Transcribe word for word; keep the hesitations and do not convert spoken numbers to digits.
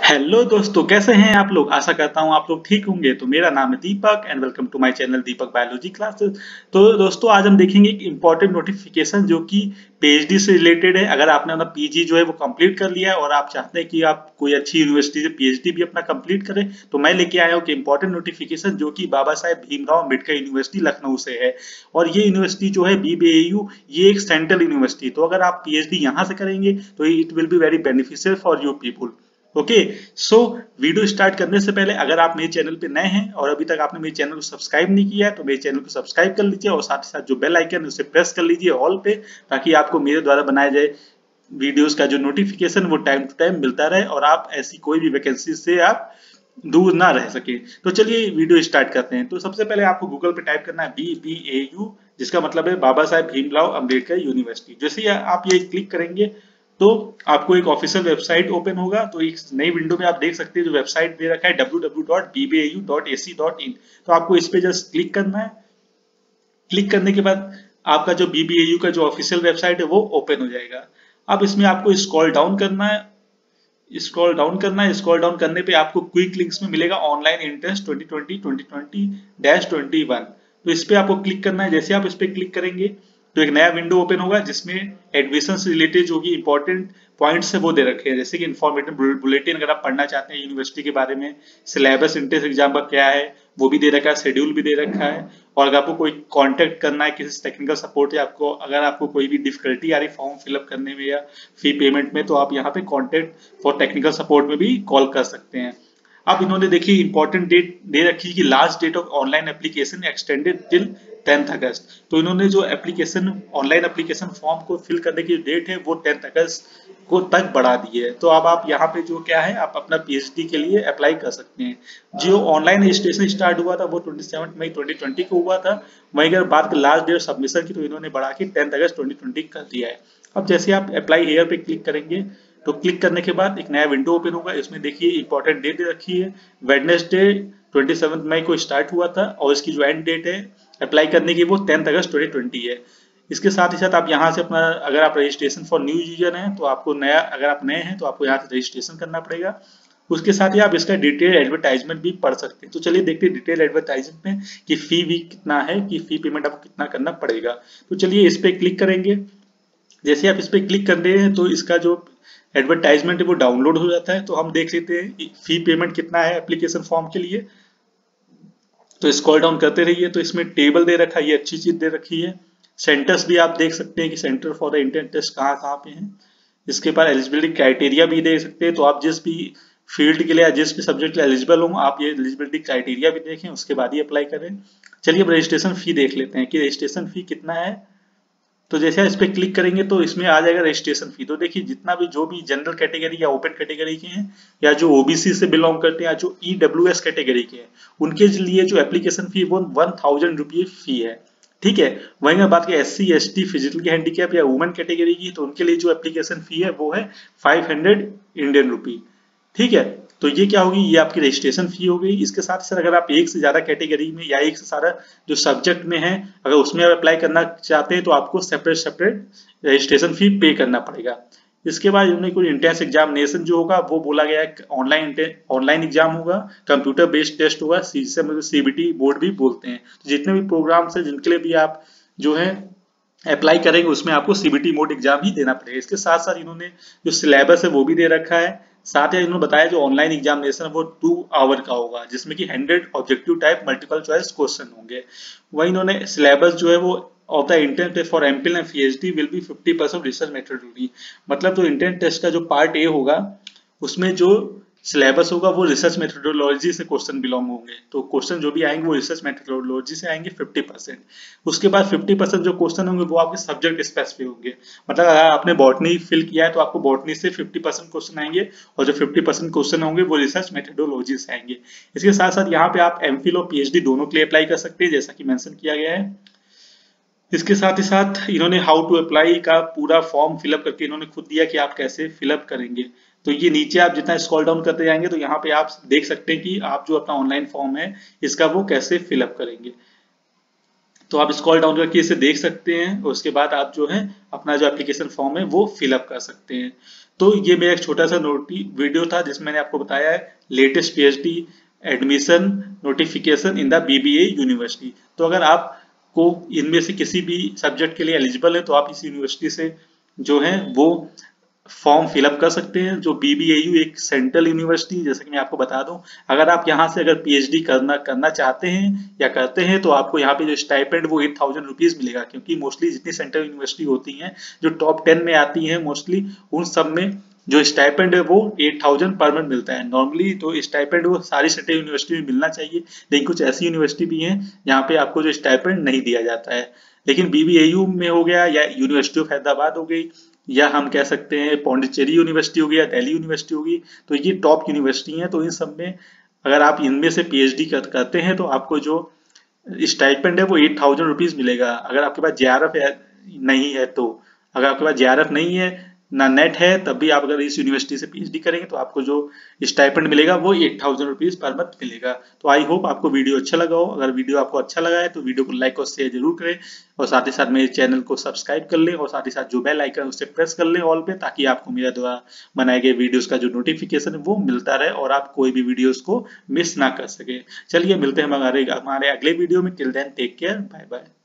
Hello दोस्तों, कैसे हैं आप लोग। आशा करता हूं आप लोग ठीक होंगे। तो मेरा नाम है Deepak and welcome to my channel Deepak biology classes. तो दोस्तों आज हम देखेंगे एक इम्पॉर्टेंट नोटिफिकेशन जो कि पीएचडी से रिलेटेड है। अगर आपने अपना पीजी जो है वो कंप्लीट कर लिया है और आप चाहते हैं कि आप कोई अच्छी यूनिवर्सिटी से पीएचडी भी अपना कंप्लीट करें, तो मैं लेके आया हूँ कि इम्पोर्टेंट नोटिफिकेशन जो कि बाबा साहेब भीमराव अम्बेडकर यूनिवर्सिटी लखनऊ से है। और ये यूनिवर्सिटी जो है बीबीएयू, ये एक सेंट्रल यूनिवर्सिटी। तो अगर आप पीएचडी यहाँ से करेंगे तो it will be very beneficial for you people. Okay, so video start करने से पहले अगर आप मेरे चैनल पे नए हैं और अभी तक आपने मेरे चैनल को सब्सक्राइब नहीं किया है तो मेरे चैनल को सब्सक्राइब कर लीजिए और साथ ही साथ जो बेल आइकन है उसे प्रेस कर लीजिए ऑल पे, ताकि आपको मेरे द्वारा बनाए जाए वीडियोस का जो नोटिफिकेशन वो टाइम टू टाइम मिलता रहे और आप ऐसी कोई भी वैकेंसी से आप दूर ना रह सके। तो चलिए वीडियो स्टार्ट करते हैं। तो सबसे पहले आपको गूगल पे टाइप करना है बी बी ए यू, जिसका मतलब है बाबा साहेब भीमराव अम्बेडकर यूनिवर्सिटी। जैसे ही आप ये क्लिक करेंगे तो आपको एक ऑफिशियल वेबसाइट ओपन होगा। तो एक नई विंडो में आप देख सकते हैं जो वेबसाइट दे रखा है W W W dot B B A U dot A C dot in. तो आपको इस पे जस्ट क्लिक करना है। क्लिक करने के बाद आपका जो बी बी ए यू का जो ऑफिशियल वेबसाइट है वो ओपन हो जाएगा। अब इसमें आपको स्क्रॉल डाउन करना है। स्क्रॉल डाउन करना है। स्क्रॉल डाउन करने पे आपको क्विक लिंक्स में मिलेगा online entrance twenty twenty twenty twenty twenty one. तो इस पे आपको क्लिक करना है। जैसे आप इस पे क्लिक करेंगे तो एक नया विंडो ओपन होगा जिसमें एडमिशन से रिलेटेड जो भी इंपॉर्टेंट पॉइंट्स है वो दे रखे हैं। जैसे कि इन्फॉर्मेटिव बुलेटिन अगर आप पढ़ना चाहते हैं यूनिवर्सिटी के बारे में, सिलेबस एंट्रेंस एग्जाम का क्या है वो भी दे रखा है, शेड्यूल भी दे रखा है। और अगर आपको कोई कांटेक्ट करना है किसी टेक्निकल सपोर्ट या आपको अगर आपको कोई भी डिफिकल्टी आ रही फॉर्म फिलअप करने में या फी पेमेंट में, तो आप यहाँ पे कांटेक्ट फॉर टेक्निकल सपोर्ट में भी कॉल कर सकते हैं। अब इन्होंने देखिए इंपॉर्टेंट डेट दे रखी है कि last date of online application extended till tenth August. तो इन्होंने जो एप्लीकेशन ऑनलाइन एप्लीकेशन फॉर्म को फिल करने की डेट है वो टेंथ अगस्त को तक बढ़ा दी है। तो अब आप यहाँ पे जो क्या है आप अपना पीएचडी के लिए अप्लाई कर सकते हैं। जो ऑनलाइन रजिस्ट्रेशन स्टार्ट हुआ था वो सत्ताईस मई ट्वेंटी ट्वेंटी को हुआ था। वहीं अगर बात लास्ट डेट सबमिशन की तो इन्होंने बढ़ा के टेंथ अगस्त ट्वेंटी ट्वेंटी कर दिया है। अब जैसे आप अप्लाई हेयर पे क्लिक करेंगे तो क्लिक करने के बाद एक नया विंडो ओपन होगा। इसमें देखिए इंपॉर्टेंट डेट दे रखी है, वेडनेसडे सत्ताईस मई को स्टार्ट हुआ था और इसकी जो एंड डेट है अप्लाई करने की वो टेंथ अगस्त ट्वेंटी ट्वेंटी है। इसके साथ ही साथ आप यहाँ से अपना अगर आप रजिस्ट्रेशन फॉर न्यू यूजर हैं तो आपको नया, अगर आप नए हैं तो आपको यहाँ से रजिस्ट्रेशन करना पड़ेगा। उसके साथ ही आप इसका डिटेल एडवर्टाइजमेंट भी पढ़ सकते हैं। तो चलिए देखते हैं डिटेल एडवर्टाइजमेंट में कि फी भी कितना है, कि फी पेमेंट आपको कितना करना पड़ेगा। तो चलिए इस पे क्लिक करेंगे। जैसे आप इस पे क्लिक कर रहे हैं तो इसका जो एडवर्टाइजमेंट है वो डाउनलोड हो जाता है। तो हम देख लेते हैं फी पेमेंट कितना है एप्लीकेशन फॉर्म के लिए। तो स्क्रॉल डाउन करते रहिए। तो इसमें टेबल दे रखा है, ये अच्छी चीज दे रखी है। सेंटर्स भी आप देख सकते हैं कि centre for the Indian test कहाँ कहाँ पे हैं। इसके बाद एलिजिबिलिटी क्राइटेरिया भी दे सकते हैं। तो आप जिस भी फील्ड के लिए या जिस भी सब्जेक्ट के लिए एलिजिबल हों आप ये एलिजिबिलिटी क्राइटेरिया भी देखें, उसके बाद ही अप्लाई करें। चलिए अब रजिस्ट्रेशन फी देख लेते हैं कि रजिस्ट्रेशन फी कितना है। तो जैसे इस पे क्लिक करेंगे तो इसमें आ जाएगा रजिस्ट्रेशन फी। तो देखिए जितना भी जो भी जनरल कैटेगरी या ओपन कैटेगरी के हैं या जो ओबीसी से बिलोंग करते हैं या जो ईडब्ल्यूएस कैटेगरी के हैं उनके लिए जो एप्लीकेशन फी वो वन थाउजेंड रुपये फी है। ठीक है। वहीं अगर बात करें S C S T physical handicap या वुमेन कैटेगरी की तो उनके लिए जो एप्लीकेशन फी है वो है फाइव हंड्रेड इंडियन रुपी। ठीक है। तो ये क्या होगी, ये आपकी रजिस्ट्रेशन फी हो गई। इसके साथ सर अगर आप एक से ज्यादा कैटेगरी में या एक से सारा जो सब्जेक्ट में है अगर उसमें आप अप्लाई करना चाहते हैं तो आपको सेपरेट सेपरेट रजिस्ट्रेशन फी पे करना पड़ेगा। इसके बाद उन्हें कोई इंट्रेंस एग्जामिनेशन जो होगा वो बोला गया है ऑनलाइन ऑनलाइन एग्जाम होगा, कंप्यूटर बेस्ड टेस्ट होगा, सीबीटी बोर्ड भी बोलते हैं। तो जितने भी प्रोग्राम्स है जिनके लिए भी आप जो है अप्लाई करेंगे उसमें आपको सीबीटी मोड एग्जाम ही देना पड़ेगा। इसके साथ साथ इन्होंने जो सिलेबस है वो भी दे रखा है। साथ ही इन्होंने बताया जो ऑनलाइन एग्जामिनेशन है वो टू आवर का होगा जिसमें कि hundred objective type multiple choice question होंगे। वही इन्होंने सिलेबस जो है वो of the entrance test for MPhil and PhD will be fifty percent research methodology. मतलब जो इंट्रेंस टेस्ट का जो पार्ट ए होगा उसमें जो सिलेबस होगा वो रिसर्च मेथोडोलॉजी से क्वेश्चन बिलोंग होंगे। तो क्वेश्चन जो भी आएंगे वो रिसर्च मेथोडोलॉजी से आएंगे फिफ्टी परसेंट। उसके बाद फिफ्टी परसेंट जो क्वेश्चन होंगे वो आपके सब्जेक्ट स्पेसिफिक होंगे। मतलब अगर आपने बॉटनी फिल किया है तो आपको बॉटनी से फिफ्टी परसेंट क्वेश्चन आएंगे और जो फिफ्टी परसेंट क्वेश्चन होंगे वो रिसर्च मेथोडोलॉजी से आएंगे। इसके साथ साथ यहाँ पे आप एमफिल और पीएचडी दोनों के लिए अप्लाई कर सकते हैं जैसा कि मेंशन किया गया है। इसके साथ ही साथ इन्होंने हाउ टू अप्लाई का पूरा फॉर्म फिलअप करके इन्होंने खुद दिया कि आप कैसे फिलअप करेंगे। तो ये नीचे आप जितना स्क्रॉल डाउन करते जाएंगे तो यहाँ पे आप देख सकते हैं कि आप जो अपना ऑनलाइन फॉर्म है इसका वो कैसे फिलअप करेंगे। तो आप स्क्रॉल डाउन करके इसे देख सकते हैं और उसके बाद आप जो है अपना जो एप्लीकेशन फॉर्म है वो फिलअप कर सकते हैं। तो ये मेरा एक छोटा सा नोटी वीडियो था जिसमें मैंने आपको बताया है latest PhD admission notification in the BBA university. तो अगर आप को इनमें से किसी भी सब्जेक्ट के लिए एलिजिबल है तो आप इस यूनिवर्सिटी से जो है वो फॉर्म फिलअप कर सकते हैं। जो बीबीएयू एक सेंट्रल यूनिवर्सिटी, जैसे कि मैं आपको बता दूं, अगर आप यहाँ से अगर पीएचडी करना करना चाहते हैं या करते हैं तो आपको यहाँ पे जो स्टाइपेंड वो एट थाउजेंड रुपीज मिलेगा, क्योंकि मोस्टली जितनी सेंट्रल यूनिवर्सिटी होती हैं जो टॉप टेन में आती हैं मोस्टली उन सब में जो स्टाइपेंड है वो एट थाउजेंड पर मंथ मिलता है नॉर्मली। तो स्टाइपेंड वो सारी सेंट्रल यूनिवर्सिटी में मिलना चाहिए, लेकिन कुछ ऐसी यूनिवर्सिटी भी हैं जहाँ पे आपको जो स्टाइपेंड नहीं दिया जाता है। लेकिन बीबीएयू में हो गया या यूनिवर्सिटी ऑफ हैदराबाद हो गई या हम कह सकते हैं पौंडीचेरी यूनिवर्सिटी हो गया, दिल्ली यूनिवर्सिटी होगी, तो ये टॉप यूनिवर्सिटी हैं। तो इन सब में अगर आप इनमें से पीएचडी कर, करते हैं तो आपको जो स्टाइपेंड है वो एट थाउजेंड रुपीज मिलेगा। अगर आपके पास जेआरएफ नहीं है तो अगर आपके पास जेआरएफ नहीं है ना नेट है तब भी आप अगर इस यूनिवर्सिटी से पीएचडी करेंगे तो आपको जो स्टाइपेंड मिलेगा वो eight thousand rupees per month मिलेगा। तो आई होप आपको वीडियो अच्छा लगा हो। अगर वीडियो आपको अच्छा लगा है तो वीडियो को लाइक और शेयर जरूर करें और साथ ही साथ मेरे चैनल को सब्सक्राइब कर लें और साथ ही साथ जो बेल आइकन है उसे प्रेस कर लें ऑल पे, ताकि आपको मेरे द्वारा बनाए गए वीडियोस का जो नोटिफिकेशन है वो मिलता रहे और आप कोई भी वीडियोस को मिस ना कर सके। चलिए मिलते हैं हमारे हमारे अगले वीडियो में। Till then take care, bye bye.